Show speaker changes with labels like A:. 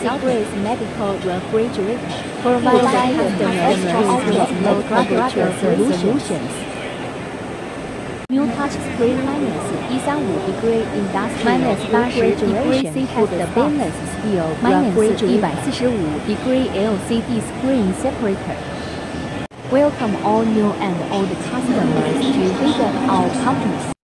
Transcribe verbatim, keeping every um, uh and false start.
A: degrees medical refrigerator, providing customers with low temperature solutions. New touchscreen minus one thirty-five degree industrial refrigeration has the stainless steel minus one forty-five degree L C D screen separator. Welcome all new and old customers to visit our company.